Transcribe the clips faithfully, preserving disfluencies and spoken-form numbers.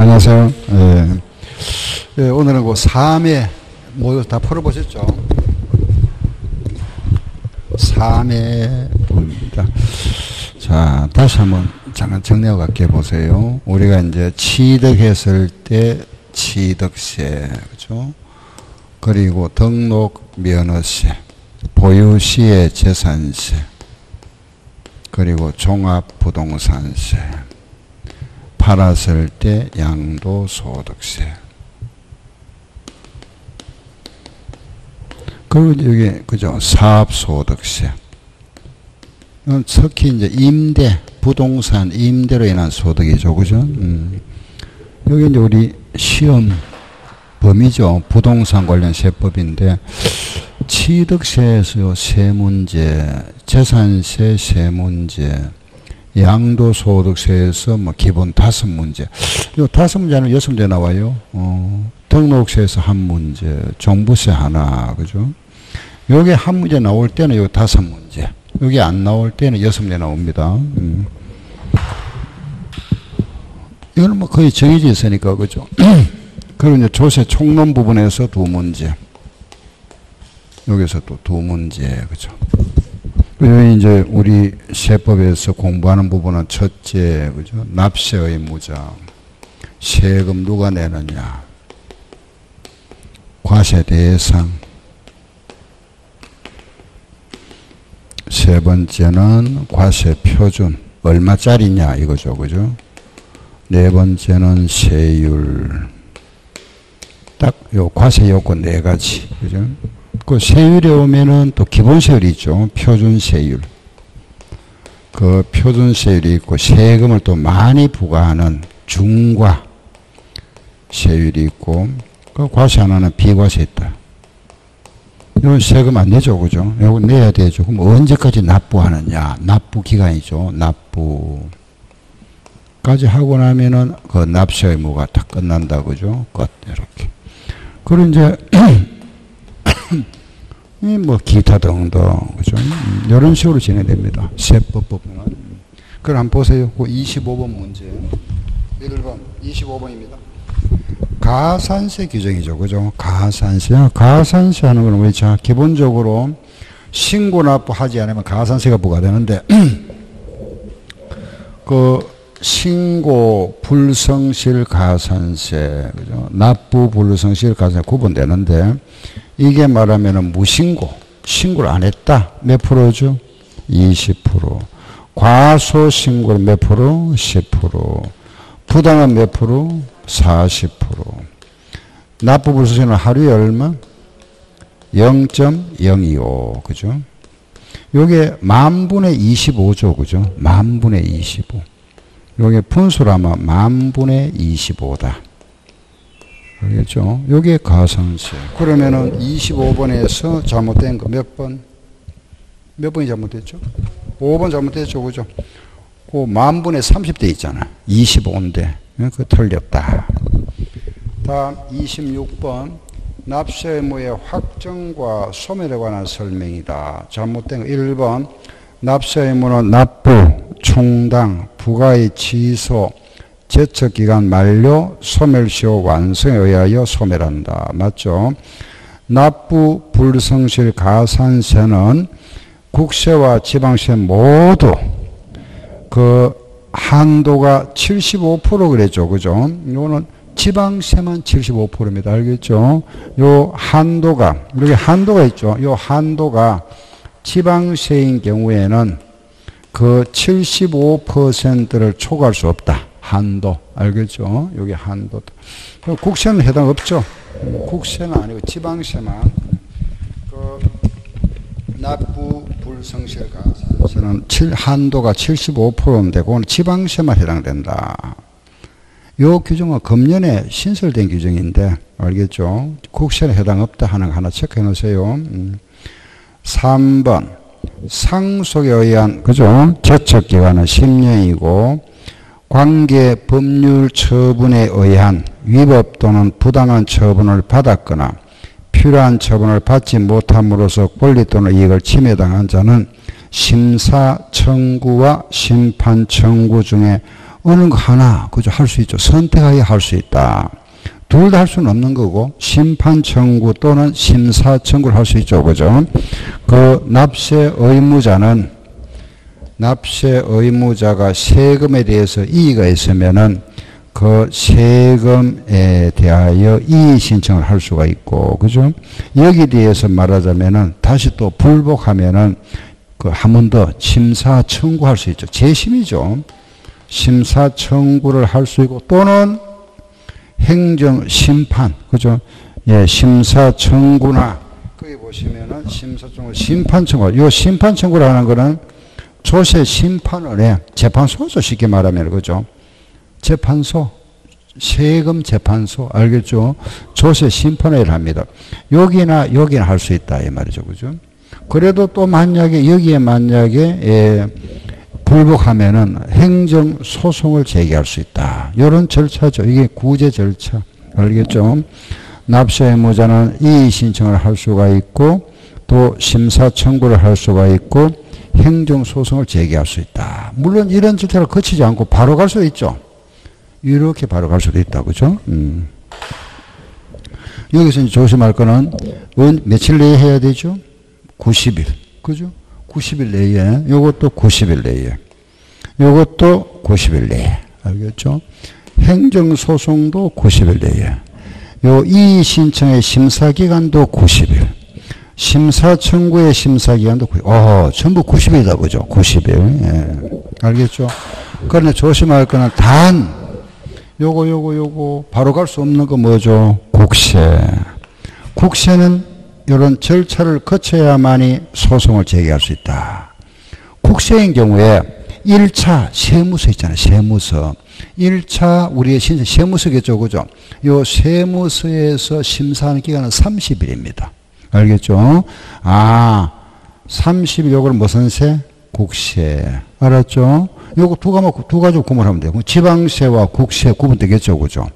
안녕하세요. 예. 예, 오늘은 그 삼회 모두 다 풀어보셨죠? 삼회 부분입니다. 자, 다시 한번 잠깐 정리하고 갈게 보세요. 우리가 이제 취득했을 때 취득세, 그죠? 그리고 등록 면허세, 보유 시의 재산세, 그리고 종합부동산세, 팔았을 때 양도소득세. 그리고 여기, 그죠? 사업소득세. 특히 이제 임대, 부동산 임대로 인한 소득이죠. 그죠? 음. 여기 이제 우리 시험 범위죠. 부동산 관련 세법인데, 취득세에서 세 문제, 재산세 세 문제, 양도소득세에서 뭐 기본 다섯 문제. 요 다섯 문제는 여섯 문제 나와요. 어, 등록세에서 한 문제, 종부세 하나, 그죠? 요게 한 문제 나올 때는 요 다섯 문제. 여기 안 나올 때는 여섯 문제 나옵니다. 음. 이거는 뭐 거의 정해져 있으니까, 그죠? 그리고 이제 조세 총론 부분에서 두 문제. 여기서 또 두 문제, 그죠? 여기 이제 우리 세법에서 공부하는 부분은 첫째, 그죠? 납세 의무자. 세금 누가 내느냐. 과세 대상. 세 번째는 과세 표준. 얼마짜리냐, 이거죠, 그죠? 네 번째는 세율. 딱 요 과세 요건 네 가지, 그죠? 그 세율에 오면은 또 기본세율이 있죠. 표준세율. 그 표준세율이 있고 세금을 또 많이 부과하는 중과 세율이 있고 그 과세 하나는 비과세 있다. 이건 세금 안 내죠. 그죠? 이거 내야 되죠. 그럼 언제까지 납부하느냐. 납부 기간이죠. 납부까지 하고 나면은 그 납세 의무가 다 끝난다. 그죠? 끝. 이렇게. 그리고 이제 뭐 기타 등등, 그죠? 음, 이런 식으로 진행됩니다. 세법 부분은. 그럼 한번 보세요. 그 이십오 번 문제. 일 번 이십오 번입니다. 가산세 규정이죠, 그죠? 가산세. 가산세 하는 거는 왜 자 기본적으로 신고 납부하지 않으면 가산세가 부과되는데 그 신고 불성실 가산세, 그죠? 납부 불성실 가산세 구분되는데. 이게 말하면 무신고, 신고를 안 했다. 몇 프로죠? 이십 퍼센트. 과소신고는 몇 프로? 십 퍼센트. 부당은 몇 프로? 사십 퍼센트. 납부불소신은 하루에 얼마? 영 점 영이오. 그죠? 요게 만분의 이십오죠. 그죠? 만분의 이십오. 요게 분수라면 만분의 이십오다. 알겠죠? 요게 가산세. 그러면은 이십오 번에서 잘못된 거 몇 번? 몇 번이 잘못됐죠? 오 번 잘못됐죠? 그죠? 그 만분의 삼십 대 있잖아. 이십오인데. 그 틀렸다. 다음 이십육 번. 납세 의무의 확정과 소멸에 관한 설명이다. 잘못된 거 일 번. 납세 의무는 납부, 충당, 부가의 취소, 제척기간 만료, 소멸시효 완성에 의하여 소멸한다. 맞죠? 납부 불성실 가산세는 국세와 지방세 모두 그 한도가 칠십오 퍼센트 그랬죠. 그죠? 이거는 지방세만 칠십오 퍼센트입니다. 알겠죠? 요 한도가, 여기 한도가 있죠. 요 한도가 지방세인 경우에는 그 칠십오 퍼센트를 초과할 수 없다. 한도. 알겠죠? 여기 한도. 국세는 해당 없죠? 국세는 아니고 지방세만. 그 납부 불성실 가산세는 한도가 칠십오 퍼센트인데 그건 지방세만 해당된다. 요 규정은 금년에 신설된 규정인데 알겠죠? 국세는 해당 없다 하는 거 하나 체크해 놓으세요. 음. 삼 번. 상속에 의한, 그죠? 제척기간은 십 년이고 관계 법률 처분에 의한 위법 또는 부당한 처분을 받았거나 필요한 처분을 받지 못함으로써 권리 또는 이익을 침해당한 자는 심사 청구와 심판 청구 중에 어느 거 하나, 그죠? 할 수 있죠. 선택하게 할 수 있다. 둘 다 할 수는 없는 거고, 심판 청구 또는 심사 청구를 할 수 있죠. 그죠? 그 납세 의무자는, 납세 의무자가 세금에 대해서 이의가 있으면은 그 세금에 대하여 이의 신청을 할 수가 있고, 그죠? 여기에 대해서 말하자면은 다시 또 불복하면은 그 한 번 더 심사 청구할 수 있죠. 재심이죠. 심사 청구를 할 수 있고, 또는 행정 심판, 그죠? 예, 심사 청구나, 거기 보시면은 심사 청구, 심판 청구. 요 심판 청구를 하는 거는 조세 심판원의 재판소죠. 쉽게 말하면, 그죠? 재판소, 세금 재판소, 알겠죠? 조세 심판회를 합니다. 여기나 여기나 할 수 있다, 이 말이죠. 그죠? 그래도 또 만약에, 여기에 만약에, 예, 불복하면은 행정 소송을 제기할 수 있다. 이런 절차죠. 이게 구제 절차. 알겠죠? 납세 의무자는 이의 신청을 할 수가 있고, 또 심사 청구를 할 수가 있고, 행정 소송을 제기할 수 있다. 물론 이런 절차를 거치지 않고 바로 갈 수도 있죠. 이렇게 바로 갈 수도 있다. 그죠? 음. 여기서 이제 조심할 거는, 며칠 내에 해야 되죠? 구십 일. 그죠? 구십 일 내에. 요것도 구십 일 내에. 요것도 구십 일 내에. 알겠죠? 행정소송도 구십 일 내에. 요 이의 신청의 심사기간도 구십 일. 심사 청구의 심사기간도 구십 일. 어, 전부 구십 일이다. 그죠? 구십 일. 예. 알겠죠? 그런데 조심할 거는 단, 요거 요거 요거 바로 갈 수 없는 거 뭐죠? 국세. 국세는 이런 절차를 거쳐야만이 소송을 제기할 수 있다. 국세인 경우에 일 차 세무서 있잖아요. 세무서. 일 차 우리의 신청 세무서겠죠. 그죠? 요 세무서에서 심사하는 기간은 삼십 일입니다. 알겠죠? 아, 삼십 일 요걸 무슨 세? 국세. 알았죠? 요거 두 가지, 두 가지 구분하면 돼요. 지방세와 국세 구분되겠죠. 그죠?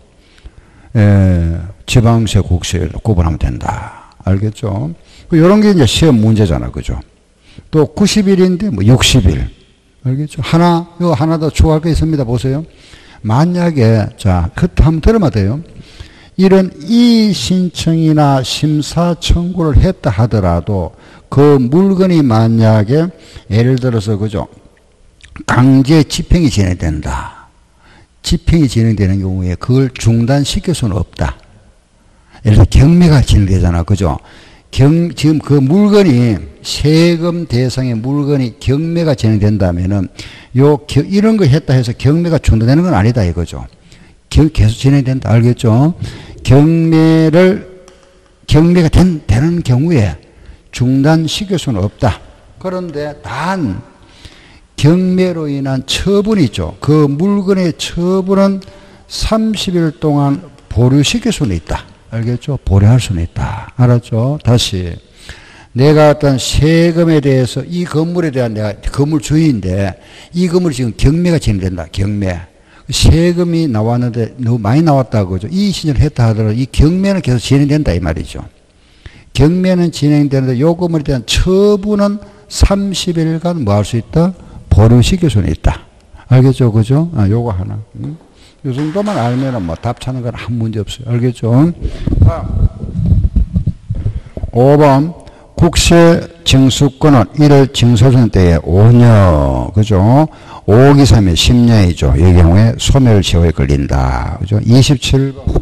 예, 지방세, 국세 구분하면 된다. 알겠죠? 요런 게 이제 시험 문제잖아. 그죠? 또 구십 일인데 뭐 육십 일. 알겠죠? 하나, 요 하나 더 추가할 게 있습니다. 보세요. 만약에, 자, 그때 한번 들어봐야 돼요. 이런 이의 신청이나 심사 청구를 했다 하더라도 그 물건이 만약에 예를 들어서, 그죠? 강제 집행이 진행된다. 집행이 진행되는 경우에 그걸 중단시킬 수는 없다. 예를 들어 경매가 진행되잖아. 그죠? 경, 지금 그 물건이 세금 대상의 물건이 경매가 진행된다면은 요, 겨, 이런 거 했다 해서 경매가 중단되는 건 아니다 이거죠. 겨, 계속 진행된다. 알겠죠? 경매를, 경매가 된, 되는 경우에 중단시킬 수는 없다. 그런데 단, 경매로 인한 처분이 있죠. 그 물건의 처분은 삼십 일 동안 보류시킬 수는 있다. 알겠죠? 보류할 수는 있다. 알았죠? 다시. 내가 어떤 세금에 대해서 이 건물에 대한 내가 건물 주인인데 이 건물이 지금 경매가 진행된다. 경매. 세금이 나왔는데 너무 많이 나왔다고 그죠? 이의 신청을 했다 하더라도 이 경매는 계속 진행된다. 이 말이죠. 경매는 진행되는데 이 건물에 대한 처분은 삼십 일간 뭐 할 수 있다? 보류시킬 수는 있다. 알겠죠? 그죠? 아, 요거 하나. 응? 요 정도만 알면은 뭐 답 찾는 건 아무 문제 없어요. 알겠죠? 다음. 오 번. 국세 징수권은 일 월 징수선 때에 오 년. 그죠? 오 기 삼 일 십 년이죠. 이 경우에 소멸시효에 걸린다. 그죠? 이십칠 번.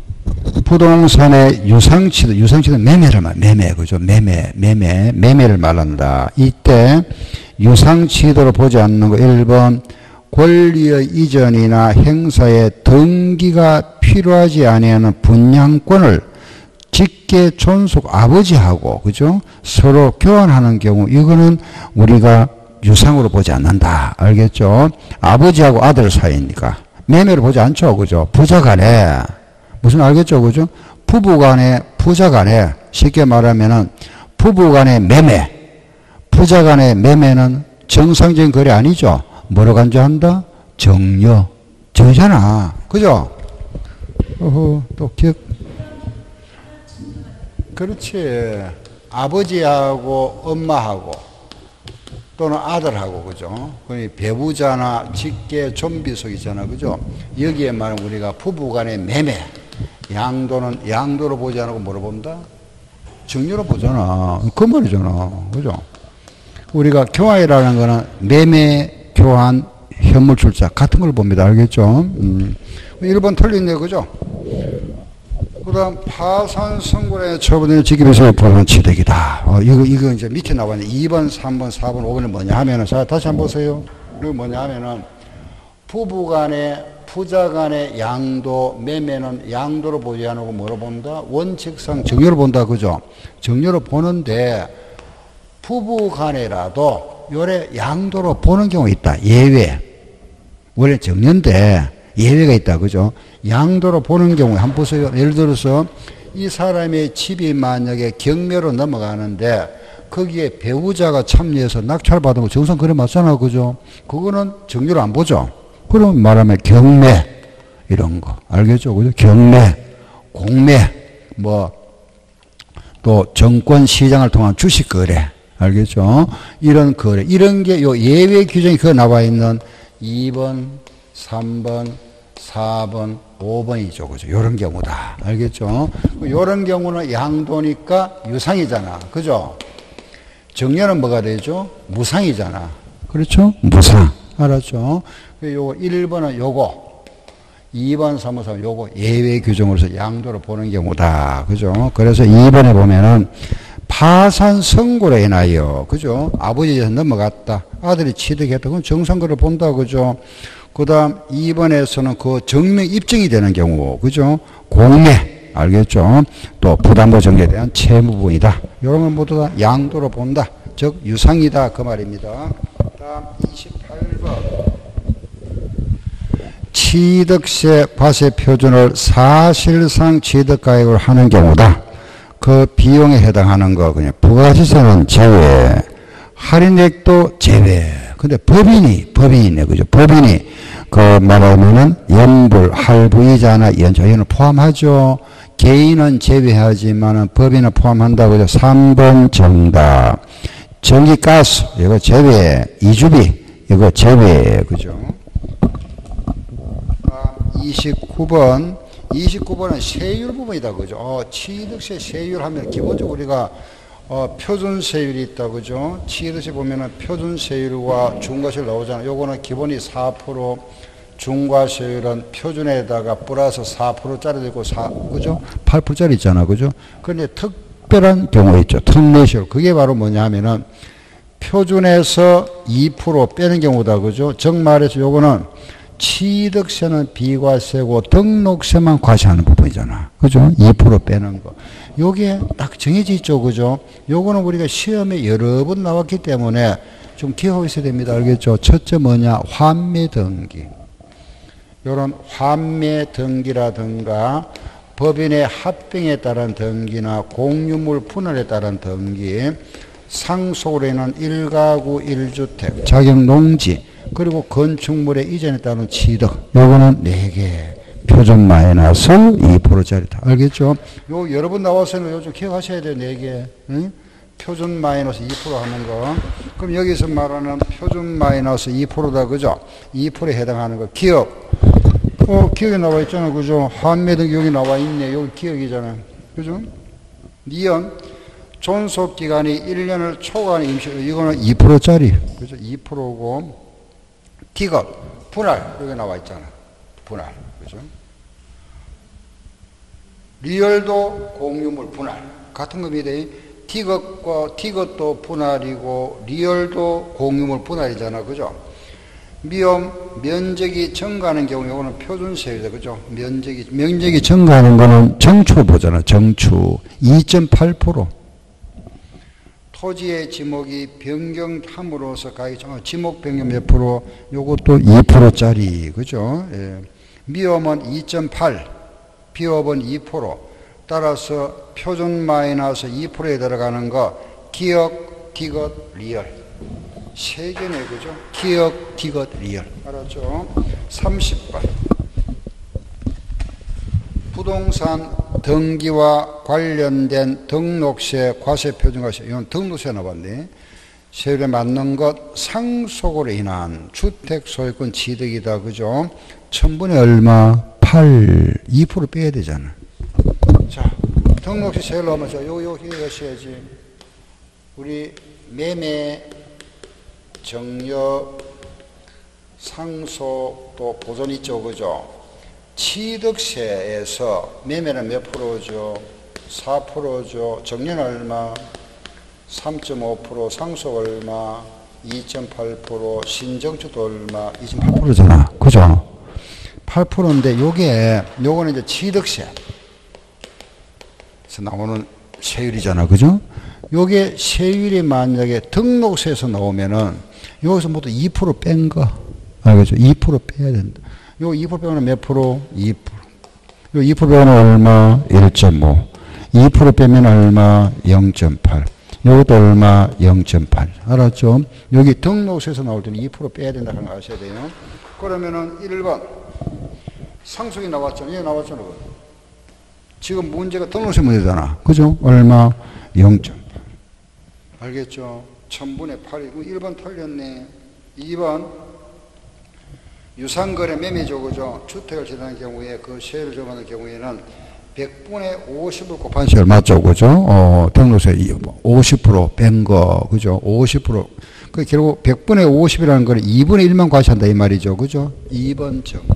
부동산의 유상치도, 유상치도 매매를 말, 매매. 그죠? 매매, 매매, 매매를 말한다. 이때 유상치도로 보지 않는 거 일 번. 권리의 이전이나 행사에 등기가 필요하지 아니하는 분양권을 직계 존속 아버지하고 그죠? 서로 교환하는 경우 이거는 우리가 유상으로 보지 않는다. 알겠죠? 아버지하고 아들 사이니까 매매를 보지 않죠. 그죠? 부자간에 무슨 알겠죠? 그죠? 부부간에 부자간에 쉽게 말하면은 부부간의 매매, 부자간의 매매는 정상적인 거래 아니죠? 뭐로 간주한다? 정려. 정잖아. 그죠? 어허, 또 기억. 그렇지. 아버지하고 엄마하고 또는 아들하고, 그죠? 그 배우자나 직계 좀비속 있잖아, 그죠? 여기에 말하면 우리가 부부 간의 매매, 양도는 양도로 보지 않고 뭐로 본다? 증여로 보잖아. 그 말이잖아. 그죠? 우리가 교환이라는 거는 매매, 교환, 현물 출자 같은 걸 봅니다. 알겠죠? 음. 일 번 틀린데, 그죠? 그 다음, 파산 선고의 처분의 직입에서 보는 취득이다. 어, 이거, 이거 이제 밑에 나와있는 이 번, 삼 번, 사 번, 오 번이 뭐냐 하면은, 자, 다시 한번 보세요. 이거 뭐냐 하면은, 부부 간의, 부자 간의 양도, 매매는 양도로 보지 않고 뭐로 본다? 원칙상 정료로 본다. 그죠? 정료로 보는데, 부부 간에라도 요래 양도로 보는 경우 있다. 예외. 원래 정년인데 예외가 있다. 그죠? 양도로 보는 경우에 한번 보세요. 예를 들어서 이 사람의 집이 만약에 경매로 넘어가는데 거기에 배우자가 참여해서 낙찰받은 거 정상 그래 맞잖아. 그죠? 그거는 정료로 안 보죠. 그럼 말하면 경매 이런 거 알겠죠? 그죠? 경매, 공매, 뭐 또 정권 시장을 통한 주식 거래 알겠죠? 이런 거래 이런 게 요 예외 규정이 그 나와 있는 이 번, 삼 번, 사 번, 오 번이죠. 그죠? 요런 경우다. 알겠죠? 요런 경우는 양도니까 유상이잖아. 그죠? 정년은 뭐가 되죠? 무상이잖아. 그렇죠? 무상. 알았죠? 요거 일 번은 요거. 이 번, 삼 번, 사 번 요거 예외 규정으로서 양도를 보는 경우다. 그죠? 그래서 이 번에 보면은 파산 선고로 인하여, 그죠? 아버지에서 넘어갔다. 아들이 취득했다. 그럼 정상거래를 본다. 그죠? 그 다음 이 번에서는 그 증명 입증이 되는 경우, 그죠? 공매, 알겠죠? 또 부담보 정리에 대한 채무 부분이다. 이런 건 모두 다 양도로 본다. 즉, 유상이다. 그 말입니다. 다음 이십팔 번. 취득세 과세 표준을 사실상 취득가액으로 하는 경우다. 그 비용에 해당하는 거, 그냥 부가지세는 제외, 할인액도 제외. 근데 법인이, 법인이네, 그죠? 법인이, 그 말하면은 연불, 할부이자나 연차, 이거는 포함하죠. 개인은 제외하지만은 법인은 포함한다, 그죠? 삼 번 정답. 전기가스, 이거 제외. 이주비, 이거 제외, 그죠? 이십구 번. 이십구 번은 세율 부분이다. 그죠? 어, 취득세 세율 하면 기본적으로 우리가 어, 표준세율이 있다. 그죠? 취득세 보면은 표준세율과 중과세율 나오잖아. 요거는 기본이 사 퍼센트, 중과세율은 표준에다가 플러스 사 퍼센트짜리도 있고, 사, 그죠? 팔 퍼센트짜리 있잖아. 그죠? 그런데 특별한 경우 있죠. 특례세율. 그게 바로 뭐냐 하면은 표준에서 이 퍼센트 빼는 경우다. 그죠? 즉 말해서 요거는 취득세는 비과세고 등록세만 과세하는 부분이잖아. 그죠? 이 퍼센트 빼는 거. 요게 딱 정해져 있죠. 그죠? 요거는 우리가 시험에 여러 번 나왔기 때문에 좀 기억하고 있어야 됩니다. 알겠죠? 첫째 뭐냐? 환매 등기. 요런 환매 등기라든가 법인의 합병에 따른 등기나 공유물 분할에 따른 등기, 상속으로 인한 일가구 일주택, 자격 농지, 그리고 건축물의 이전에 따른 취득. 요거는 네 개. 표준 마이너스 이 퍼센트짜리다. 알겠죠? 요 여러 번 나왔으니까 요즘 기억하셔야 돼요. 네 개. 응? 표준 마이너스 이 퍼센트 하는 거. 그럼 여기서 말하는 표준 마이너스 이 퍼센트다. 그죠? 이 퍼센트에 해당하는 거. 기억. 어, 기억에 나와 있잖아. 그죠? 환매 등 여기 나와 있네. 여기 기억이잖아. 그죠? 니은. 존속기간이 일 년을 초과하는 임시, 이거는 이 퍼센트짜리. 그죠? 이 퍼센트고. 디귿, 분할, 여기 나와 있잖아. 분할. 그죠? 리얼도 공유물 분할. 같은 겁니다. 디귿과, 디귿도 분할이고, 리얼도 공유물 분할이잖아. 그죠? 미음, 면적이 증가하는 경우, 이거는 표준세율이다. 그죠? 면적이, 면적이 증가하는 거는 정추 보잖아. 정추. 이 점 팔 퍼센트. 토지의 지목이 변경함으로써 가액이 지목 변경 몇 프로? 요것도 이 퍼센트짜리. 그죠? 예. 미음은 이 점 팔, 비음은 이 퍼센트. 따라서 표준 마이너스 이 퍼센트에 들어가는 거, 기억, 디귿, 리얼. 세 개네. 그죠? 기억, 디귿, 리얼. 알았죠? 삼십 번. 부동산 등기와 관련된 등록세, 과세표준과세, 이건 등록세 나왔네. 세율에 맞는 것 상속으로 인한 주택 소유권 취득이다. 그죠? 천분의 얼마? 팔. 이 퍼센트 빼야 되잖아. 자, 등록시 세율로 하면 저 요, 요, 이거 하셔야지. 우리 매매, 정려, 상속, 또 보존 있죠. 그죠? 취득세에서 매매는 몇 프로죠? 사 퍼센트죠. 정려는 얼마? 삼 점 오 퍼센트, 상속 얼마? 이 점 팔 퍼센트, 신정주도 얼마? 이 점 팔 퍼센트잖아. 그죠? 팔 퍼센트인데 요게 요거는 이제 취득세에서 나오는 세율이잖아. 그죠? 요게 세율이 만약에 등록세에서 나오면은 여기서 모두 이 퍼센트 뺀 거. 알겠죠? 이 퍼센트 빼야 된다. 요 이 퍼센트 빼면 몇 프로? 이 퍼센트. 요 이 퍼센트 빼면 얼마? 일 점 오. 이 퍼센트 빼면 얼마? 영 점 팔. 요것도 얼마? 영 점 팔. 알았죠? 여기 등록세에서 나올 때는 이 퍼센트 빼야 된다는 걸 아셔야 돼요. 그러면은 일 번. 상속이 나왔잖아요. 얘 나왔잖아. 지금 문제가 등록세 문제잖아. 그죠? 얼마? 영 점 팔. 알겠죠? 천분의 팔이고 일 번 틀렸네. 이 번. 유상거래 매매죠. 그죠? 주택을 지정한 경우에 그 세율을 정하는 경우에는 백분의 오십을 곱한 세율 맞죠? 그죠? 어, 등록세 오십 퍼센트 뺀 거. 그죠? 오십 퍼센트. 그 결국 백분의 오십이라는 거는 이분의 일만 과시한다. 이 말이죠. 그죠? 이 번 정답.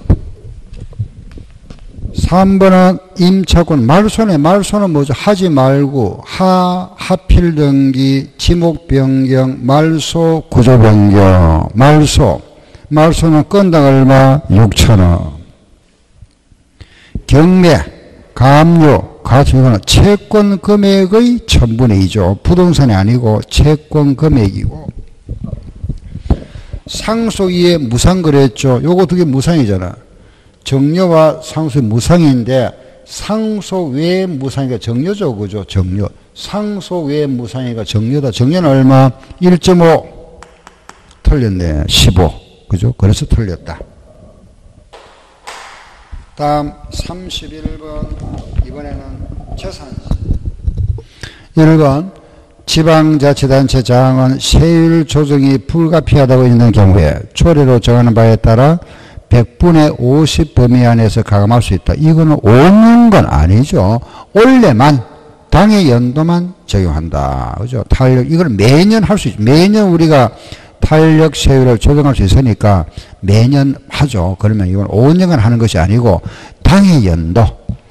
삼 번은 임차권. 말소네. 말소는 뭐죠? 하지 말고, 하, 하필 등기, 지목 변경, 말소, 구조 변경. 말소. 말소는 건당 얼마? 육천 원. 경매, 감료, 가치 이거는 채권 금액의 천분의 이죠. 부동산이 아니고 채권 금액이고. 상속 이에 무상거래했죠. 요거 두 개 무상이잖아. 정려와 상속이 무상인데 상속 외에 무상이가 정려죠. 그죠? 정려. 상속 외에 무상이가 정려다. 정려는 얼마? 일 점 오. 틀렸네. 십오. 그죠? 그래서 틀렸다. 다음 삼십일 번. 이번에는 재산세. 일 번. 지방자치단체 장은 세율 조정이 불가피하다고 있는 경우에 조례로 정하는 바에 따라 백분의 오십 범위 안에서 가감할 수 있다. 이거는 오 년간 아니죠. 올해만, 당의 연도만 적용한다. 그죠? 탄력, 이걸 매년 할 수 있죠. 매년 우리가 탄력 세율을 조정할 수 있으니까 매년 하죠. 그러면 이건 오 년간 하는 것이 아니고 당의 연도.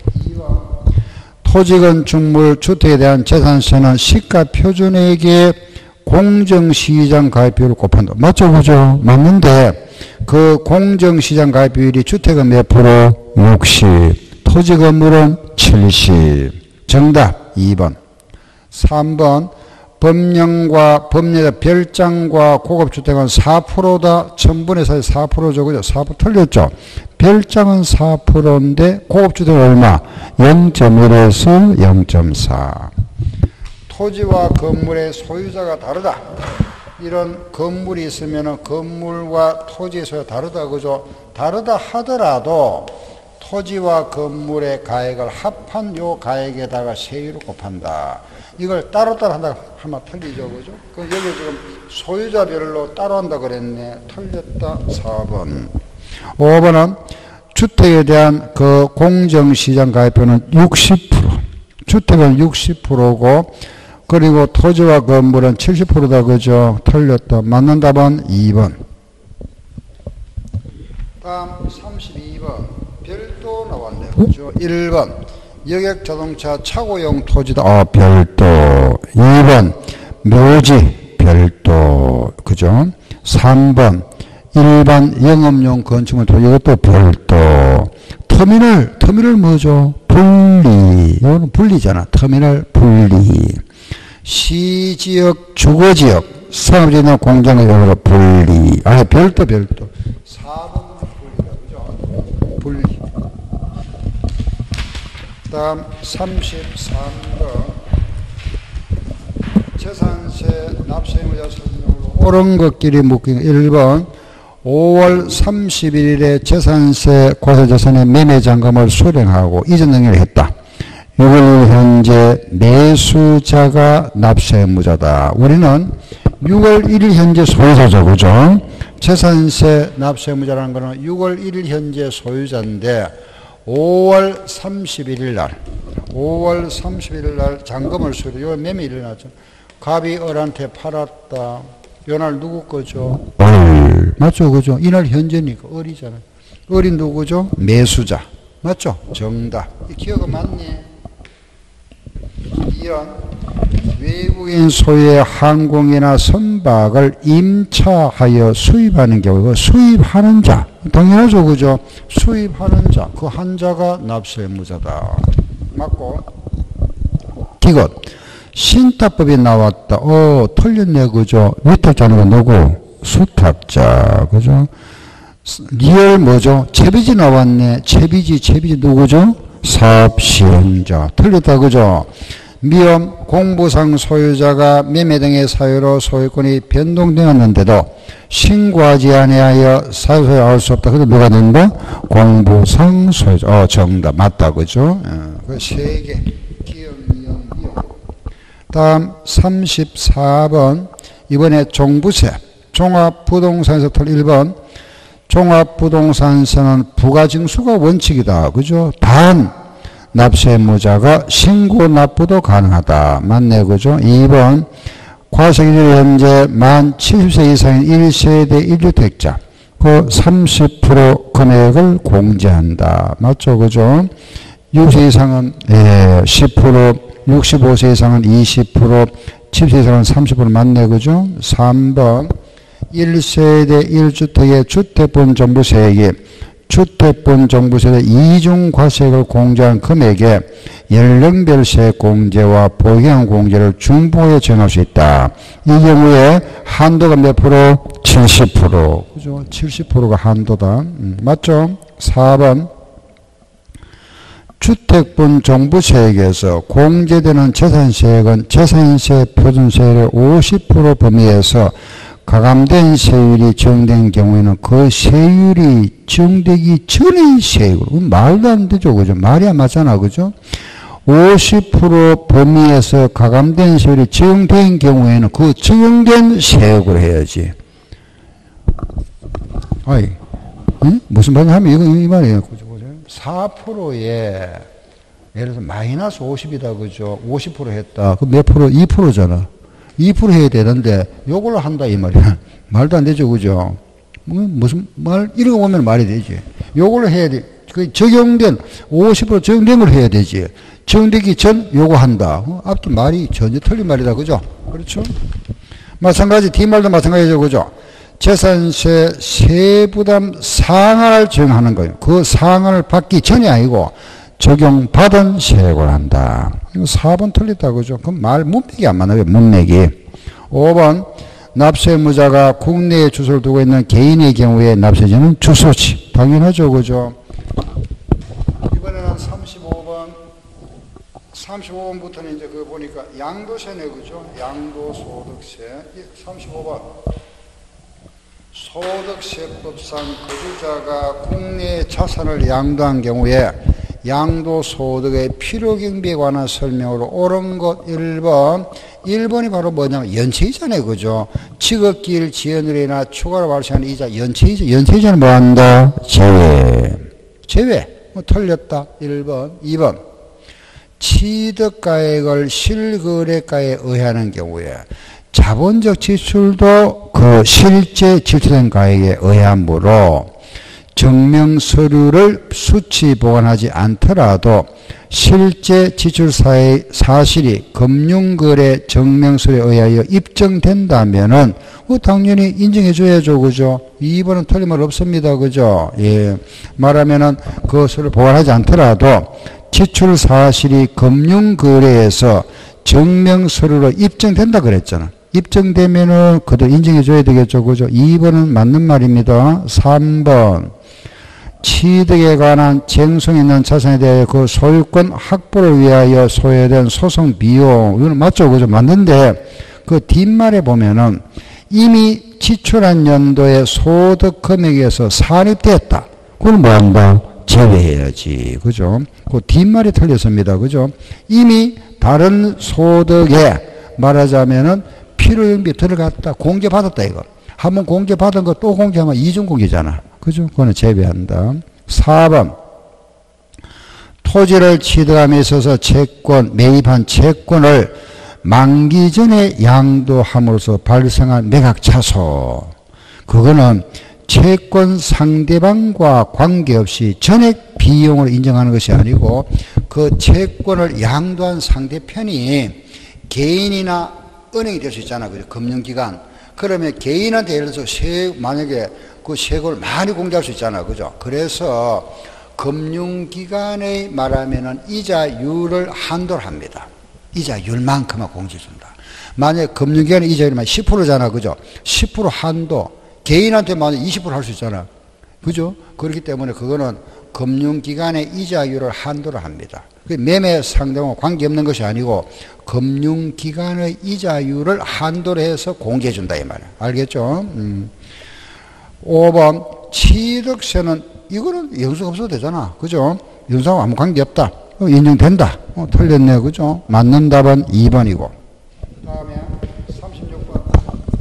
토지건축물 주택에 대한 재산세는 시가 표준액의 공정시장 가입비율을 곱한다. 맞죠? 그죠? 맞는데 그 공정시장 가입비율이 주택은 몇 프로? 육십. 토지 건물은 칠십. 정답 이 번. 삼 번. 법령과 법령의 별장과 고급주택은 사 퍼센트다. 천분의 사에 사 퍼센트죠. 그죠? 사 퍼센트 틀렸죠? 별장은 사 퍼센트인데 고급주택은 얼마? 영 점 일에서 영 점 사. 토지와 건물의 소유자가 다르다. 이런 건물이 있으면 건물과 토지의 소유가 다르다. 그죠? 다르다 하더라도 토지와 건물의 가액을 합한 요 가액에다가 세율을 곱한다. 이걸 따로따로 한다 하면 틀리죠. 그죠? 그럼 여기 지금 소유자별로 따로 한다 그랬네. 틀렸다. 사 번. 오 번은 주택에 대한 그 공정시장 가입비는 육십 퍼센트. 주택은 육십 퍼센트고 그리고 토지와 건물은 칠십 퍼센트다. 그죠? 틀렸다. 맞는 답은 이 번. 다음 삼십이 번. 별도 나왔네요. 그죠? 일 번. 여객자동차 차고용 토지다. 아, 별도. 이 번. 묘지. 별도. 그죠? 삼 번. 일반 영업용 건축물 토지. 이것도 별도. 터미널. 터미널 뭐죠? 분리. 이거는 분리잖아. 터미널 분리. 시지역, 주거지역, 상업지나 공장의 분리. 아, 별도, 별도. 사 번은 분리다. 그죠? 분리. 그 다음 삼십삼 번. 재산세, 납세의무자 설명으로 옳은 것끼리 묶인 일 번. 오월 삼십일일에 재산세, 과세재산의 매매잔금을 수령하고 이전 등기를 했다. 육 일 현재 매수자가 납세의무자다. 우리는 유월 일일 현재 소유자죠. 그죠? 재산세 납세의무자라는 거는 유월 일일 현재 소유자인데 오월 삼십일일 날 오월 삼십일일 날 잔금을 수료. 이거 매매 일어났죠. 갑이 을한테 팔았다. 요날 누구 거죠? 을. 맞죠? 그죠? 이날 현재니까 을이잖아요. 을이 누구죠? 매수자. 맞죠? 정답. 이 기억은 맞니? 이런 외국인 소유의 항공이나 선박을 임차하여 수입하는 경우 수입하는 자. 당연하죠. 그죠? 수입하는 자. 그 한 자가 납세의무자다. 맞고. 기껏 신탁법이 나왔다. 어, 틀렸네. 그죠? 위탁자는 누구? 수탁자. 그죠? 리얼 뭐죠? 채비지 나왔네. 채비지, 채비지 누구죠? 사업시행자. 틀렸다. 그죠? 미엄 공부상 소유자가 매매 등의 사유로 소유권이 변동되었는데도 신고하지 아니하여 사유소유를 알 수 없다. 그래서 누가 된다? 공부상 소유자. 어, 정답. 맞다. 그죠? 어, 그 세 개. 기억, 미엄, 미엄. 다음 삼십사 번. 이번에 종부세. 종합부동산에서 틀 일 번. 종합부동산세는 부가징수가 원칙이다. 그죠? 단, 납세의무자가 신고 납부도 가능하다. 맞네. 그죠? 이 번. 과세기준 현재 만 칠십 세 이상인 일 세대 일 주택자. 그 삼십 퍼센트 금액을 공제한다. 맞죠? 그죠? 육십 세 이상은 예, 십 퍼센트, 육십오 세 이상은 이십 퍼센트, 칠십 세 이상은 삼십 퍼센트 맞네. 그죠? 삼 번. 일 세대 일 주택의 주택분 정부세액이 주택분 정부세의 이중과세액을 공제한 금액에 연령별 세액 공제와 보유형 공제를 중부에 정할 수 있다. 이 경우에 한도가 몇 프로? 칠십 퍼센트. 그죠? 칠십 퍼센트가 한도다. 음, 맞죠? 사 번. 주택분 정부세액에서 공제되는 재산세액은 재산세 표준세율의 오십 퍼센트 범위에서 가감된 세율이 정된 경우에는 그 세율이 정되기 전의 세율. 말도 안 되죠. 그죠? 말이 안 맞잖아. 그죠? 오십 퍼센트 범위에서 가감된 세율이 정된 경우에는 그 적용된 세액으로 해야지. 아이, 응? 무슨 말이냐 하면 이거 이 말이에요. 그죠? 사 퍼센트에 예를 들어서 마이너스 오십이다. 그죠? 오십 퍼센트 했다. 그 몇 프로? 이 퍼센트잖아. 이 퍼센트 해야 되는데 요걸 한다 이 말이야. 말도 안 되죠. 그죠? 무슨 말 이런 거 보면 말이 되지. 요걸 해야 돼. 그 적용된 오십 퍼센트 적용된 걸 해야 되지. 적용되기 전 요거 한다. 어? 앞뒤 말이 전혀 틀린 말이다. 그죠? 그렇죠? 마찬가지 뒷말도 마찬가지죠. 그죠? 재산세 세부담 상한을 적용하는 거예요. 그 상한을 받기 전이 아니고 적용받은 세액을 한다. 이거 사 번 틀렸다. 그죠? 그럼 말 문맥이 안 맞아요. 문맥이. 오 번. 납세의무자가 국내에 주소를 두고 있는 개인의 경우에 납세자는 주소지. 당연하죠. 그죠? 이번에는 삼십오 번. 삼십오 번부터는 이제 그거 보니까 양도세네. 그죠? 양도소득세. 삼십오 번. 소득세법상 거주자가 국내 자산을 양도한 경우에 양도소득의 필요경비에 관한 설명으로 옳은 것 일 번. 일 번이 바로 뭐냐면 연체이자네. 그죠? 취급기일 지연으로 인한 추가로 발생하는 이자 연체이자. 연체이자는 뭐 한다? 제외. 제외. 뭐 틀렸다. 일 번. 이 번. 취득가액을 실거래가에 의하는 경우에 자본적 지출도 그 실제 지출된 가액에 의하므로 증명서류를 수치 보관하지 않더라도 실제 지출 사실이 금융거래 증명서류에 의하여 입증된다면은 뭐 당연히 인정해 줘야죠. 그죠? 이 번은 틀린 말 없습니다. 그죠? 예. 말하면은 그것을 보관하지 않더라도 지출 사실이 금융거래에서 증명서류로 입증된다 그랬잖아. 입증되면은 그도 인정해 줘야 되겠죠. 그죠? 이 번은 맞는 말입니다. 삼 번. 취득에 관한 쟁성 있는 자산에 대하여 그 소유권 확보를 위하여 소요된 소송 비용. 이거는 맞죠. 그죠? 맞는데 그 뒷말에 보면은 이미 지출한 연도의 소득 금액에서 산입됐다. 그건 뭐 한다? 제외해야지. 그죠? 그 뒷말이 틀렸습니다. 그죠? 이미 다른 소득에 말하자면은 필요연비 들어갔다. 공개받았다, 이거. 한번 공개받은 거 또 공개하면 이중공개잖아. 그죠? 그거는 제외한다. 사 번. 토지를 취득함에 있어서 채권, 매입한 채권을 만기 전에 양도함으로써 발생한 매각차소. 그거는 채권 상대방과 관계없이 전액 비용으로 인정하는 것이 아니고 그 채권을 양도한 상대편이 개인이나 은행이 될 수 있잖아. 그죠? 금융기관. 그러면 개인한테 예를 들어서 세, 만약에 그 세금을 많이 공개할 수 있잖아. 그죠? 그래서 금융기관의 말하면은 이자율을 한도를 합니다. 이자율만큼만 공제해준다. 만약에 금융기관의 이자율이 십 퍼센트잖아. 그죠? 십 퍼센트 한도. 개인한테 만약 이십 퍼센트 할 수 있잖아. 그죠? 그렇기 때문에 그거는 금융기관의 이자율을 한도를 합니다. 매매 상대와 관계없는 것이 아니고 금융기관의 이자율을 한도로 해서 공개해준다 이 말이야. 알겠죠? 음. 오 번 취득세는 이거는 영수가 없어도 되잖아. 그죠? 영수하고 아무 관계없다. 어, 인정된다. 어, 틀렸네. 그죠? 맞는 답은 이 번이고. 다음에 삼십육 번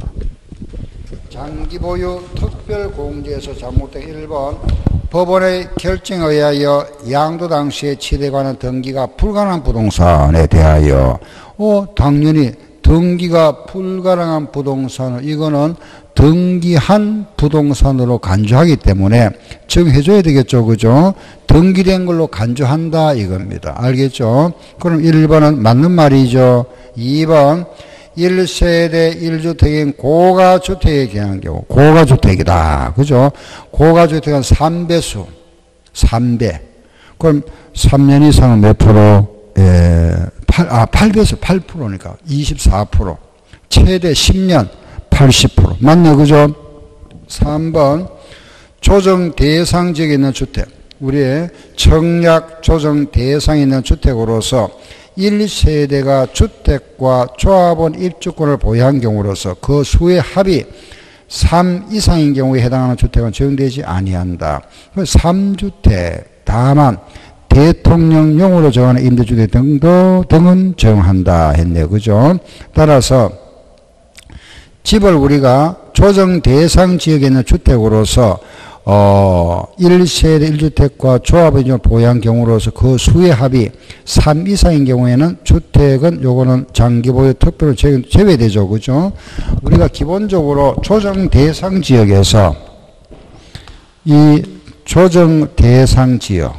장기보유 특별공제에서 잘못된 일 번 법원의 결정에 의하여 양도 당시에 취득에 관한 등기가 불가능한 부동산에 대하여 어, 당연히 등기가 불가능한 부동산을 이거는 등기한 부동산으로 간주하기 때문에 정해줘야 되겠죠. 그죠? 등기된 걸로 간주한다 이겁니다. 알겠죠? 그럼 일 번은 맞는 말이죠. 이 번 일 세대 일 주택인 고가주택에 기한 경우 고가주택이다. 그죠? 고가주택은 삼 배수 삼 배 그럼 삼 년 이상은 몇 프로? 예, 팔, 아, 팔 배수 팔 퍼센트니까 이십사 퍼센트 최대 십 년 팔십 퍼센트 맞네. 그죠? 삼 번 조정 대상 지역에 있는 주택 우리의 청약 조정 대상에 있는 주택으로서 일 세대가 주택과 조합원 입주권을 보유한 경우로서 그 수의 합이 삼 이상인 경우에 해당하는 주택은 적용되지 아니한다. 삼 주택 다만 대통령령으로 정하는 임대주택 등도 등은 적용한다 했네요. 그죠? 따라서 집을 우리가 조정 대상 지역에 있는 주택으로서 어, 일 세대 일 주택과 조합을 보유한 경우로서 그 수의 합이 삼 이상인 경우에는 주택은 요거는 장기보유 특별로 제외되죠. 그죠? 우리가 기본적으로 조정 대상 지역에서 이 조정 대상 지역,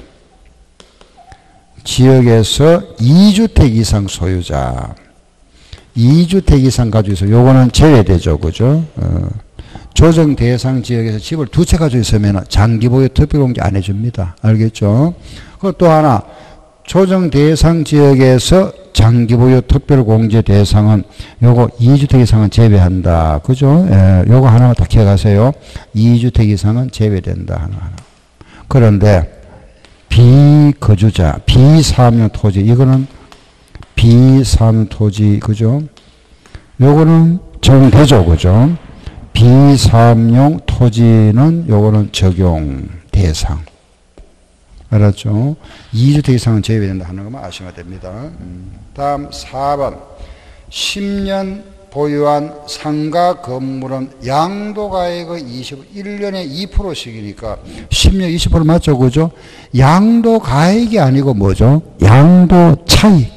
지역에서 이 주택 이상 소유자, 이 주택 이상 가지고 있어 요거는 제외되죠. 그죠? 어. 조정 대상 지역에서 집을 두 채 가지고 있으면 장기보유 특별공제 안 해줍니다. 알겠죠? 그리고 또 하나, 조정 대상 지역에서 장기보유 특별공제 대상은 요거 이 주택 이상은 제외한다. 그죠? 예, 요거 하나만 다 기억하세요. 이 주택 이상은 제외된다. 하나. 그런데 비거주자, 비사업용 토지, 이거는 비사업용 토지, 그죠? 요거는 적용되죠. 그죠? 비사업용 토지는 요거는 적용 대상. 알았죠? 이 주택 이상은 제외된다 하는 것만 아시면 됩니다. 음. 다음 사 번. 십 년 보유한 상가 건물은 양도가액의 이십일 년에 이 퍼센트씩이니까 십 년 이십 퍼센트 맞죠? 그죠? 양도가액이 아니고 뭐죠? 양도 차익.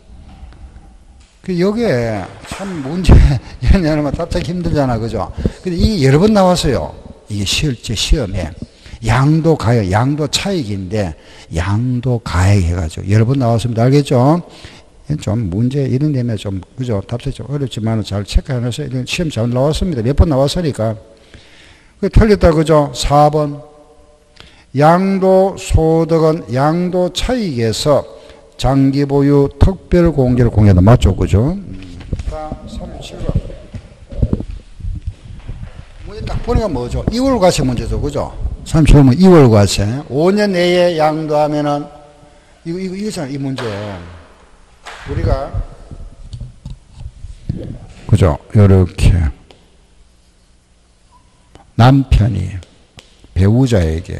여기에 참 문제, 이런 여러분 답하기 힘들잖아. 그죠? 근데 이게 여러 번 나왔어요. 이게 실제 시험에. 양도 가액, 양도 차익인데, 양도 가액 해가지고 여러 번 나왔습니다. 알겠죠? 좀 문제 이런 데면 좀, 그죠? 답변이 좀 어렵지만 잘 체크해서 시험 잘 나왔습니다. 몇 번 나왔으니까. 그 틀렸다. 그죠? 사 번. 양도 소득은 양도 차익에서 장기보유 특별공제를 공개한다. 맞죠? 그죠? 다음 삼십칠 번. 문제 딱 보니까 뭐죠? 이월과세 문제죠. 그죠? 삼십칠 번 이월과세. 오 년 내에 양도하면은, 이거, 이거, 이거잖아. 이 문제. 우리가, 그죠? 요렇게. 남편이 배우자에게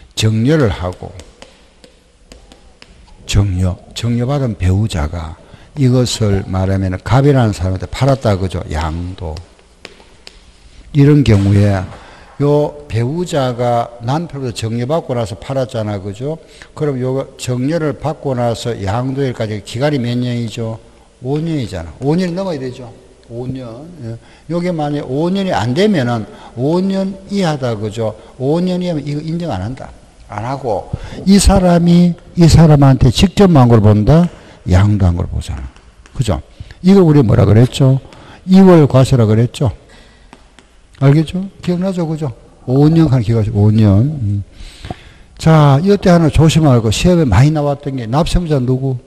정려를 하고, 정려, 정려받은 배우자가 이것을 말하면 갑이라는 사람한테 팔았다 그죠? 양도. 이런 경우에 요 배우자가 남편으로 정려받고 나서 팔았잖아 그죠? 그럼 요 정려를 받고 나서 양도일까지 기간이 몇 년이죠? 오 년이잖아. 오 년이 넘어야 되죠. 오 년. 예. 요게 만약에 오 년이 안 되면은 오 년 이하다 그죠? 오 년 이하면 이거 인정 안 한다. 안 하고 이 사람이 이 사람한테 직접 한 걸 본다? 양도한 걸 보잖아. 그죠? 이걸 우리 뭐라 그랬죠? 이월 과세라 그랬죠? 알겠죠? 기억나죠? 그죠? 오 년 한 기간이 오 년. 음. 자, 이때 하나 조심할 거. 시험에 많이 나왔던 게 납세무자 누구?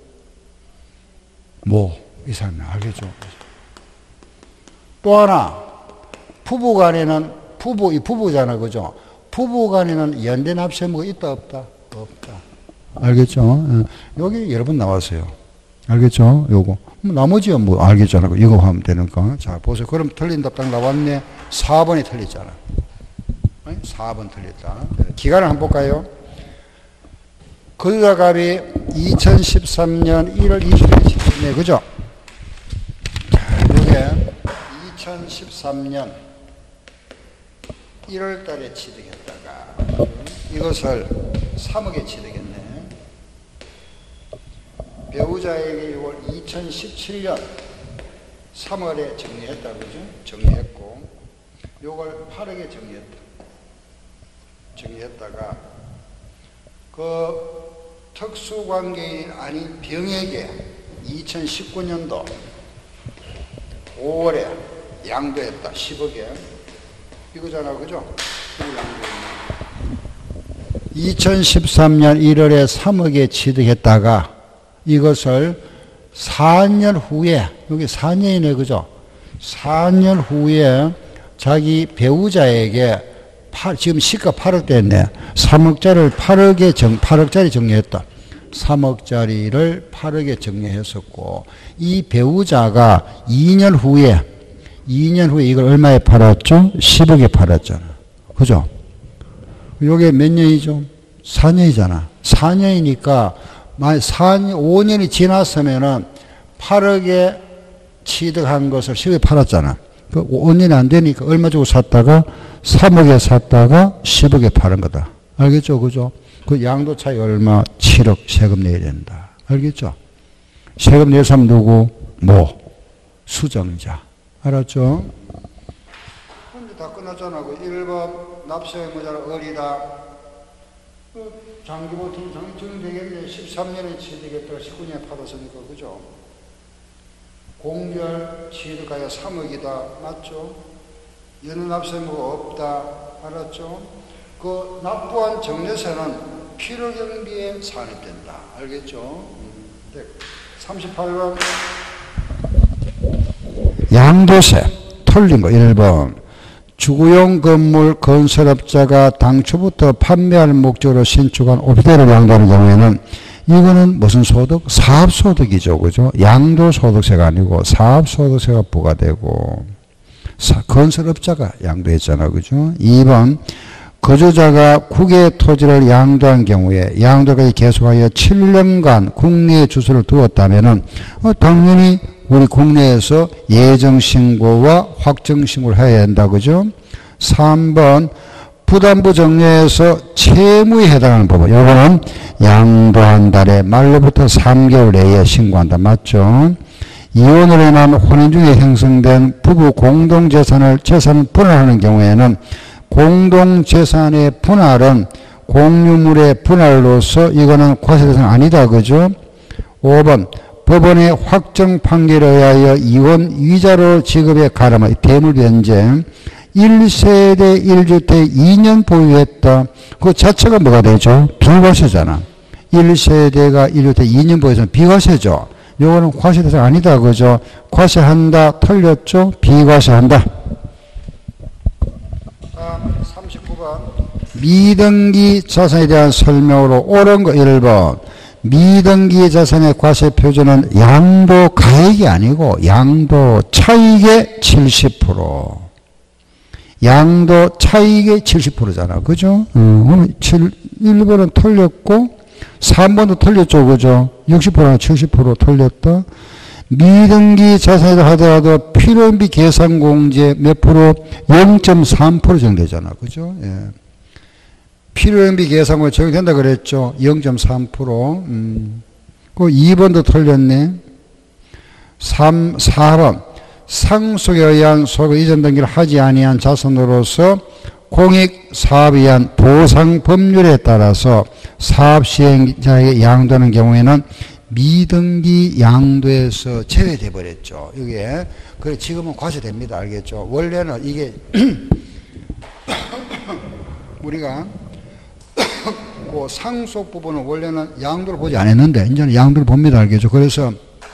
뭐, 이 사람이 알겠죠? 또 하나, 부부 간에는, 부부, 이 부부잖아. 그죠? 부부 간에는 연대 납세무가 있다, 없다? 없다. 알겠죠? 여기 여러 번 나왔어요. 알겠죠? 요거. 나머지야 뭐 알겠잖아. 이거 하면 되니까. 자, 보세요. 그럼 틀린 답 딱 나왔네. 사 번이 틀렸잖아. 사 번 틀렸다. 기간을 한번 볼까요? 거주자갑이 이천십삼 년 일월 이십일에 취득했네. 그죠? 자, 요게 이천십삼 년 일월 달에 취득했다가 이것을 삼억에 취득했네. 배우자에게 이걸 이천십칠 년 삼월에 정리했다. 그죠? 정리했고 요걸 팔억에 정리했다. 정리했다가 그 특수관계인 아닌 병에게 이천십구 년도 오월에 양도했다. 십억에. 이거잖아. 그죠? 이천십삼 년 일월에 삼억에 취득했다가 이것을 사 년 후에, 여기 사 년이네. 그죠? 사 년 후에 자기 배우자에게 팔, 지금 시가 팔억대였네. 삼억짜리를 팔억에 정, 팔억짜리 정리했다. 삼억짜리를 팔억에 정리했었고, 이 배우자가 이 년 후에, 이 년 후에 이걸 얼마에 팔았죠? 십억에 팔았잖아. 그죠? 요게 몇 년이죠? 사 년이잖아. 사 년이니까, 만약 사 년, 오 년이 지났으면은 팔억에 취득한 것을 십억에 팔았잖아. 그 오 년이 안 되니까 얼마 주고 샀다가 삼억에 샀다가 십억에 파는 거다. 알겠죠? 그죠? 그 양도 차이 얼마? 칠억 세금 내야 된다. 알겠죠? 세금 내서 하면 누구? 뭐? 수정자. 알았죠? 근데 다 끝났잖아. 그 일 번 납세의무자는 어리다. 그 장기 버티면 장기 정리되겠네. 십삼 년에 취득했다가 십구 년에 팔았으니까. 그죠? 공별 취득하여 삼억이다. 맞죠? 연후 납세의무가 없다. 알았죠? 그 납부한 정려세는 필요경비에 산입된다. 알겠죠? 네. 삼십팔 번 양도세 틀린 거 일 번 주거용 건물 건설업자가 당초부터 판매할 목적으로 신축한 오피스텔을 양도하는 경우에는 이거는 무슨 소득? 사업소득이죠. 그죠? 양도소득세가 아니고 사업소득세가 부과되고 사, 건설업자가 양도했잖아. 그죠? 이 번 거주자가 국외 토지를 양도한 경우에 양도까지 계속하여 칠 년간 국내에 주소를 두었다면은 어, 당연히 우리 국내에서 예정신고와 확정신고를 해야 한다. 그죠? 삼 번 부담부 정리에서 채무에 해당하는 법은 요거는 양도한 달에 말로부터 삼 개월 내에 신고한다. 맞죠? 이혼으로 인한 혼인 중에 형성된 부부 공동재산을 재산을 분할하는 경우에는 공동재산의 분할은 공유물의 분할로서 이거는 과세 대상 아니다. 그죠? 오 번 법원의 확정 판결에 의하여 이혼 위자료 지급에 가름한 대물변제 일 세대 일 주택 이 년 보유했다. 그 자체가 뭐가 되죠? 비과세잖아. 일 세대가 일 주택 이 년 보유했으면 비과세죠. 요거는 과세 대상 아니다. 그죠? 과세한다. 틀렸죠? 비과세한다. 삼십구 번 미등기 자산에 대한 설명으로 옳은 거 일 번 미등기 자산의 과세 표준은 양도 가액이 아니고 양도 차익의 칠십 퍼센트 양도 차익의 칠십 퍼센트잖아. 그죠? 음, 일 번은 틀렸고 삼 번도 틀렸죠. 그죠? 육십 퍼센트나 칠십 퍼센트 틀렸다. 미등기 자산이라 하더라도 필요인비 계산공제 몇 프로? 영 점 삼 퍼센트 정되잖아. 그죠? 예. 필요인비 계산공제 적용된다 그랬죠? 영 점 삼 퍼센트. 음. 그 이 번도 틀렸네. 삼, 사 번. 상속에 의한 소유 이전 등기를 하지 아니한 자산으로서 공익 사업에 의한 보상 법률에 따라서 사업 시행자에게 양도하는 경우에는 미등기 양도에서 제외돼 버렸죠. 이게 그래 지금은 과세됩니다. 알겠죠? 원래는 이게 우리가 그 상속 부분은 원래는 양도를 보지 않았는데 이제는 양도를 봅니다. 알겠죠? 그래서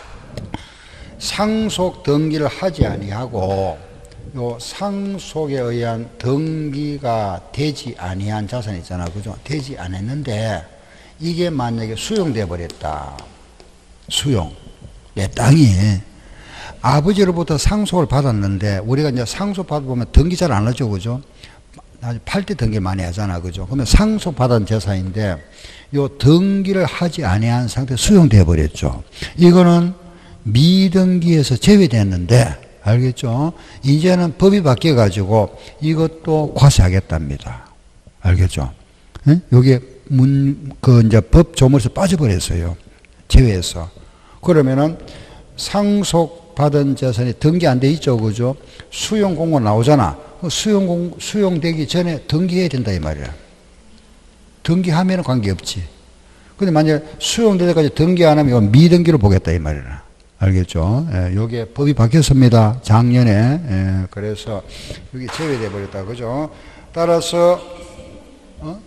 상속 등기를 하지 아니하고 요 상속에 의한 등기가 되지 아니한 자산 있잖아. 그죠? 되지 않았는데 이게 만약에 수용돼 버렸다. 수용. 내 땅이 아버지로부터 상속을 받았는데 우리가 이제 상속 받아보면 등기 잘 안 하죠. 그죠? 팔 때 등기 많이 하잖아. 그죠? 그러면 상속 받은 재산인데 요 등기를 하지 아니한 상태 수용돼 버렸죠. 이거는 미등기에서 제외됐는데 알겠죠? 이제는 법이 바뀌어 가지고 이것도 과세하겠답니다. 알겠죠? 예? 여기에 문, 그 이제 법 조문에서 빠져버렸어요. 제외해서. 그러면은 상속받은 재산이 등기 안 돼 있죠. 그죠? 수용 공고 나오잖아. 수용 공, 수용되기 전에 등기해야 된다 이 말이야. 등기하면은 관계없지. 근데 만약에 수용될 때까지 등기 안 하면 이건 미등기로 보겠다 이 말이야. 알겠죠? 예, 요게 법이 바뀌었습니다. 작년에. 예, 그래서 여기 제외돼 버렸다. 그죠? 따라서 어?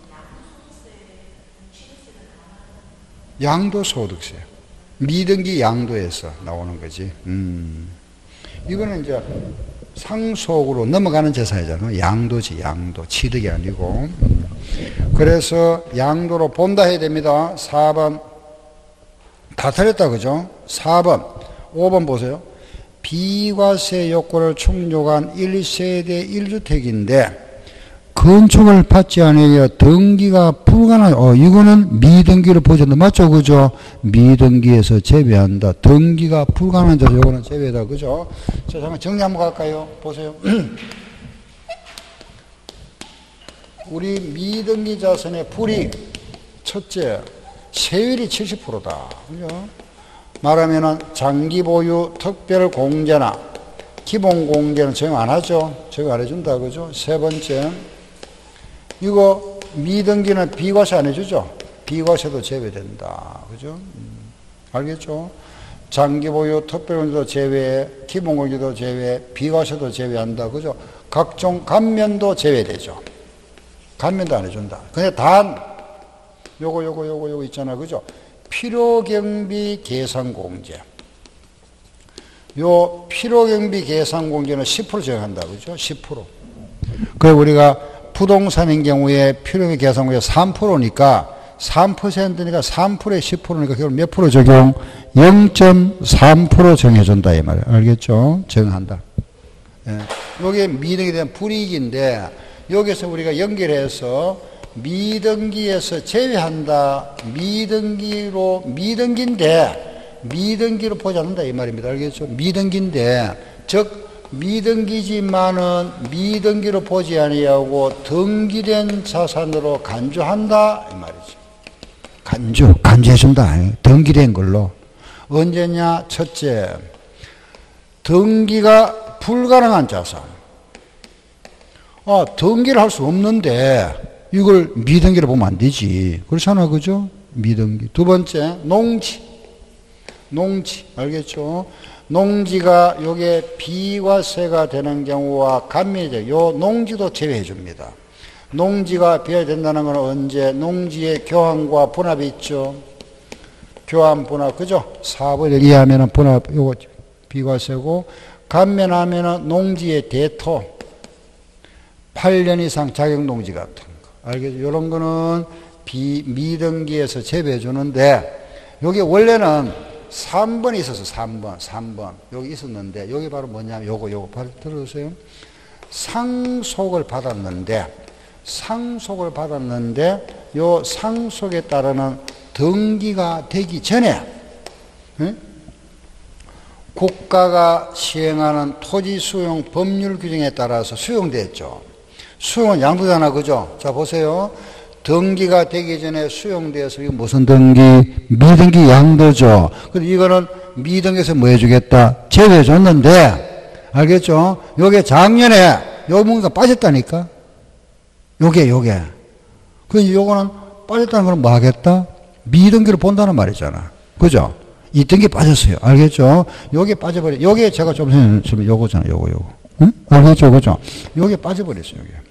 양도소득세. 미등기 양도에서 나오는 거지. 음. 이거는 이제 상속으로 넘어가는 재산이잖아요. 양도지, 양도. 취득이 아니고. 음. 그래서 양도로 본다 해야 됩니다. 사 번. 다 틀렸다. 그죠? 사 번. 오 번 보세요. 비과세 요건을 충족한 일 세대 일 주택인데 건축을 받지 않으려 등기가 불가능. 어, 이거는 미등기로 보셨는데 맞죠? 그죠? 미등기에서 제외한다. 등기가 불가능한 자서 요거는 제외다. 그죠? 자, 잠깐 정리 한번 갈까요? 보세요. 우리 미등기 자산의 불이익 첫째 세율이 칠십 퍼센트다. 그죠? 말하면은 장기 보유 특별 공제나 기본 공제는 적용 안 하죠. 적용 안 해준다. 그죠? 세 번째, 이거 미등기는 비과세 안 해주죠. 비과세도 제외된다. 그죠? 음, 알겠죠? 장기 보유 특별 공제도 제외, 기본 공제도 제외, 비과세도 제외한다. 그죠? 각종 감면도 제외되죠. 감면도 안 해준다. 근데 단 요거 요거 요거 요거 있잖아. 그죠? 필요경비 계산공제. 요 필요경비 계산공제는 십 퍼센트 적용한다. 그죠? 십 퍼센트. 그래 우리가 부동산인 경우에 필요경비 계산공제 삼 퍼센트니까 삼 퍼센트니까 삼 퍼센트에 십 퍼센트니까 그걸 몇 프로 적용? 영 점 삼 퍼센트 정해준다 이 말이에요. 알겠죠? 적용한다. 예. 요게 미등기에 대한 불이익인데 여기서 우리가 연결해서 미등기에서 제외한다. 미등기로, 미등기인데, 미등기로 보지 않는다. 이 말입니다. 알겠죠? 미등기인데, 즉, 미등기지만은 미등기로 보지 아니하고 등기된 자산으로 간주한다. 이 말이죠. 간주, 간주해준다. 등기된 걸로. 언제냐? 첫째, 등기가 불가능한 자산. 아, 등기를 할 수 없는데, 이걸 미등기로 보면 안 되지. 그렇잖아. 그죠? 미등기. 두 번째, 농지. 농지. 알겠죠? 농지가 요게 비과세가 되는 경우와 감면이 요 농지도 제외해 줍니다. 농지가 비과된다는 건 언제? 농지의 교환과 분합이 있죠. 교환, 분합. 그죠? 사업을 이해하면 분합, 요거 비과세고, 감면하면 농지의 대토. 팔 년 이상 자격농지 같은 거. 알겠죠? 이런 거는 비, 미등기에서 제외해 주는데, 여기 원래는 삼 번이 있었어. 삼 번, 삼 번. 여기 있었는데, 여기 바로 뭐냐면, 요거, 요거. 바로 들어보세요. 상속을 받았는데, 상속을 받았는데, 요 상속에 따르는 등기가 되기 전에, 응? 국가가 시행하는 토지 수용 법률 규정에 따라서 수용됐죠. 수용은 양도잖아, 그죠? 자, 보세요. 등기가 되기 전에 수용돼서 이거 무슨 등기? 미등기 양도죠. 근데 이거는 미등기에서 뭐 해주겠다? 제외해줬는데, 알겠죠? 요게 작년에 요 뭔가 빠졌다니까? 요게, 요게. 그 요거는 빠졌다는 건 뭐 하겠다? 미등기를 본다는 말이잖아. 그죠? 이 등기 빠졌어요. 알겠죠? 요게 빠져버려. 요게 제가 좀 전에 좀 요거잖아. 요거, 요거. 응? 알겠죠? 그죠? 요게 빠져버렸어요. 요게.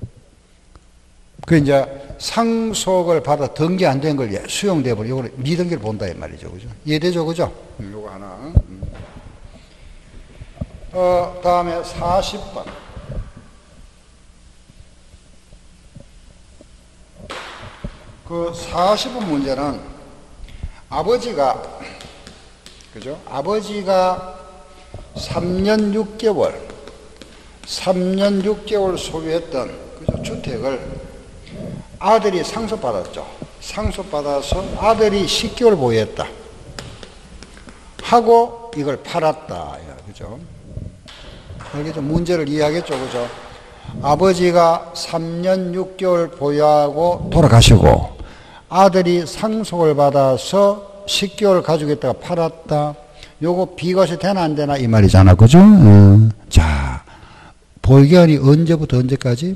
그 이제 상속을 받아 등기 안 된 걸 수용돼 버려. 요거는 미등기를 본다 이 말이죠. 그죠? 이해되죠? 그죠? 음, 요거 하나. 음. 어, 다음에 사십 번. 그 사십 번 문제는 아버지가, 그죠? 아버지가 삼 년 육 개월, 삼 년 육 개월 소유했던, 그죠? 주택을 아들이 상속받았죠. 상속받아서 아들이 십 개월 보유했다. 하고 이걸 팔았다. 그죠? 알겠죠? 문제를 이해하겠죠? 그죠? 아버지가 삼 년 육 개월 보유하고 돌아가시고, 아들이 상속을 받아서 십 개월 가지고 있다가 팔았다. 요거 비과세 되나 안 되나 이 말이잖아. 그죠? 음. 자, 보유기간이 언제부터 언제까지?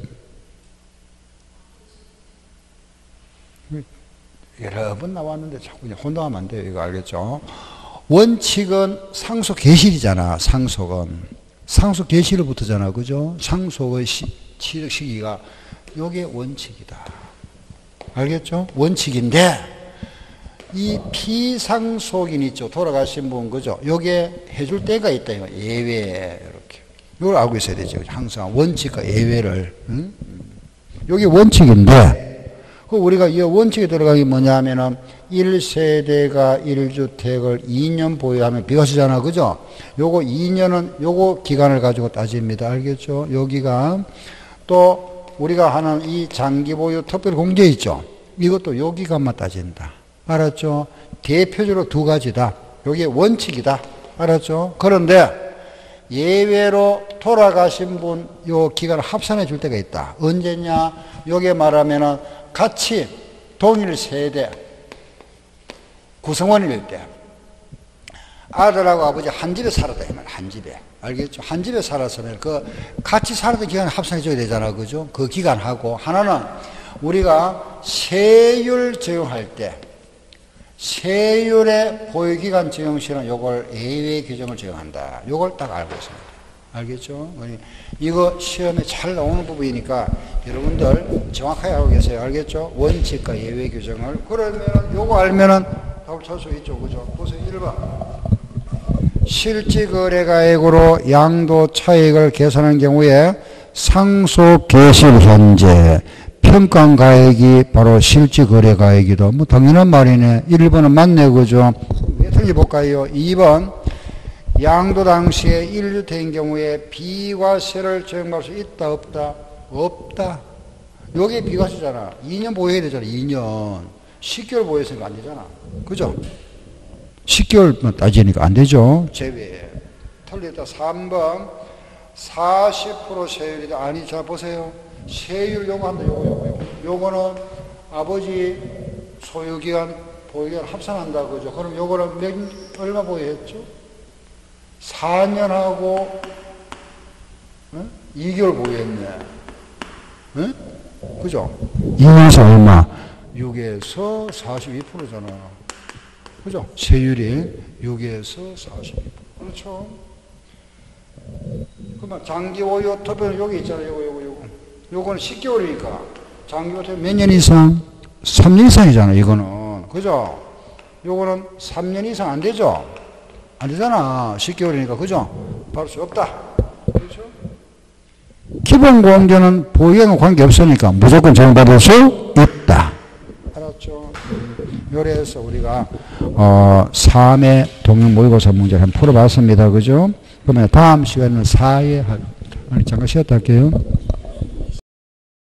여러 번 나왔는데 자꾸 그냥 혼동하면 안 돼요. 이거 알겠죠? 원칙은 상속 개시이잖아. 상속은. 상속 개시로부터잖아. 그죠? 상속의 시, 취득 시기가 요게 원칙이다. 알겠죠? 원칙인데 이 피상속인 있죠. 돌아가신 분, 그죠? 요게 해줄 때가 있다. 이거 예외. 이렇게. 이걸 알고 있어야 되죠. 항상 원칙과 예외를. 응? 요게 원칙인데 그 우리가 이 원칙에 들어가기 뭐냐 하면은 일 세대가 일 주택을 이 년 보유하면 비과세잖아. 그죠? 요거 이 년은 요거 기간을 가지고 따집니다. 알겠죠? 요 기간. 또 우리가 하는 이 장기 보유 특별 공제 있죠? 이것도 요 기간만 따진다. 알았죠? 대표적으로 두 가지다. 요게 원칙이다. 알았죠? 그런데 예외로 돌아가신 분 요 기간을 합산해 줄 때가 있다. 언제냐? 요게 말하면은 같이 동일 세대 구성원일 때 아들하고 아버지 한 집에 살았다 이 말. 한 집에. 알겠죠? 한 집에 살았으면 그 같이 살았던 기간을 합산해 줘야 되잖아. 그죠? 그 기간하고 하나는 우리가 세율 적용할 때 세율의 보유기간 적용시는 요걸 예외 규정을 적용한다. 요걸 딱 알고 있습니다. 알겠죠? 이거 시험에 잘 나오는 부분이니까 여러분들 정확하게 알고 계세요. 알겠죠? 원칙과 예외 규정을. 그러면 요거 알면은 답을 찾을 수 있죠. 그죠? 보세요. 일 번. 실지거래가액으로 양도 차익을 계산한 경우에 상속 개시 현재 평가가액이 바로 실지거래가액이다. 뭐 당연한 말이네. 일 번은 맞네. 그죠? 왜 틀려볼까요? 이 번. 양도 당시에 일 주택인 경우에 비과세를 적용할 수 있다 없다? 없다. 요게 비과세잖아. 이 년 보유해야 되잖아. 이 년. 십 개월 보유했으니까 안 되잖아. 그죠? 십 개월만 따지니까 안 되죠. 제외. 틀렸다. 삼 번. 사십 퍼센트 세율이다. 아니, 자, 보세요. 세율 요거 한다. 요거, 요거, 요거. 요거는 아버지 소유기간, 보유기간 합산한다. 그죠? 그럼 요거는 몇, 얼마 보유했죠? 사 년하고 어? 이 개월 보유했네. 어? 그죠? 이 년에서 얼마? 육에서 사십이 퍼센트잖아. 그죠? 세율이 육에서 사십이 퍼센트. 그렇죠? 그러면 장기 보유 특별히 여기 있잖아요. 요거, 요거, 요거. 요거는 십 개월이니까. 장기 보유 몇 년 이상? 삼 년 이상이잖아, 이거는. 그죠? 요거는 삼 년 이상 안 되죠? 안 되잖아. 십 개월이니까. 그죠? 받을 수 없다. 그렇죠? 기본 공제는 보유하고 관계없으니까 무조건 적용받을 수 있다. 알았죠? 요래서 우리가, 어, 삼 회 동일 모의고사 문제를 한번 풀어봤습니다. 그죠? 그러면 다음 시간에는 사 회 할, 잠깐 쉬었다 할게요.